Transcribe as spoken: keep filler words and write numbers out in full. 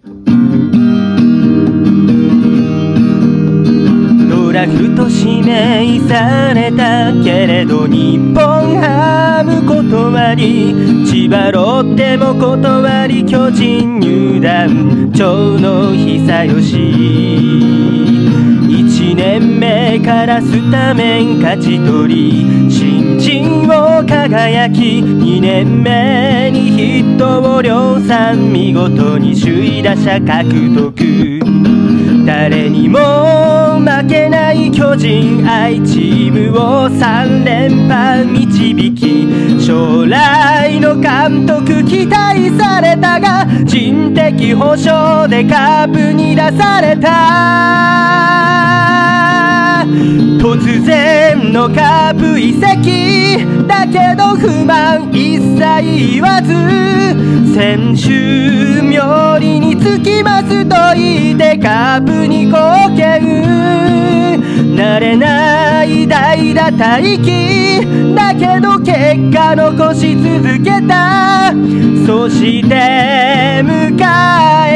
ドラフト指名されたけれど日本ハム断り、千葉ロッテも断り、巨人入団長野久義。いちねんめからスタメン勝ち取り、新人を輝き、にねんめにヒットを量産、見事に首位打者獲得。誰にも負けない巨人愛チームをさん連覇導き、将来の監督期待されたが、人的保障でカープに出された。突然のカープ移籍だけど不満一切言わず、選手冥利につきますと言ってカープに貢献。慣れない代打待機だけど結果残し続けた。そして迎